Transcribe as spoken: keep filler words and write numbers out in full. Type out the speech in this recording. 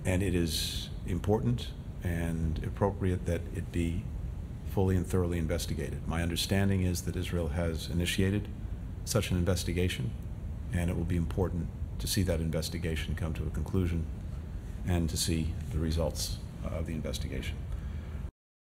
and it is important and appropriate that it be fully and thoroughly investigated. My understanding is that Israel has initiated such an investigation, and it will be important to see that investigation come to a conclusion and to see the results of the investigation.